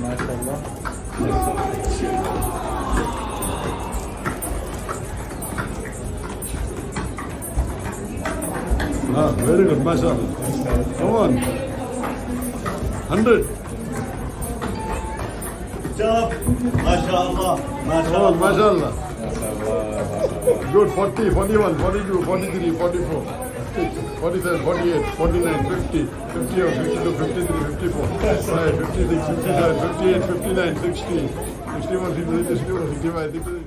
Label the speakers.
Speaker 1: MashaAllah.
Speaker 2: Ah, very good, MashaAllah. Come on. 100.
Speaker 3: Good job. MashaAllah.
Speaker 2: Come on, MashaAllah. Good, 40, 41, 42, 43, 44, 47, 48, 49, 50, 51, 52, 53, 54, 55, 56, 57, 58, 59, 60, 61, 62, 63, 65, 66.